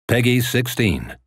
Peggy 16.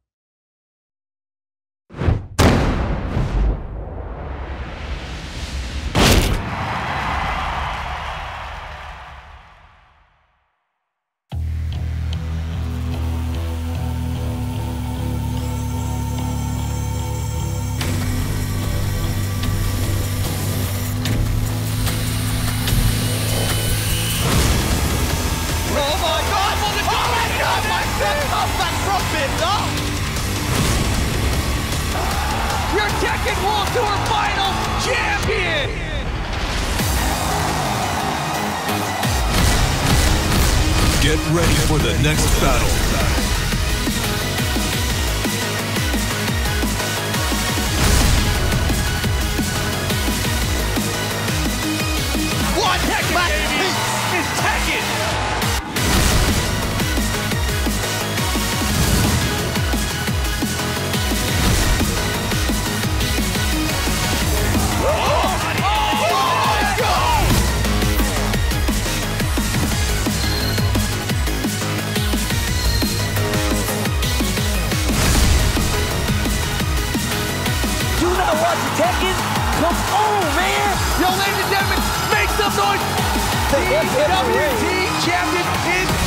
Your TEKKEN World Tour Finals champion! Get ready for the next battle. One TEKKEN, baby! It's TEKKEN! TEKKEN, come on, man! Yo, ladies and gentlemen, make some noise! The WT champion is